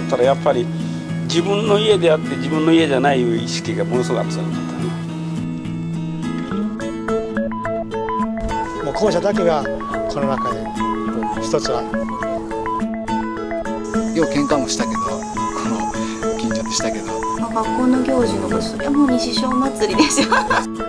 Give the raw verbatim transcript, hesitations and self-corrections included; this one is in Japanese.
おったらやっぱり自分の家であって自分の家じゃないいう意識がものすごく強かったな。 もう校舎だけがこの中で一つはよう喧嘩もしたけど、この近所でしたけど、 学校の行事のそれはもう西小祭りでしょ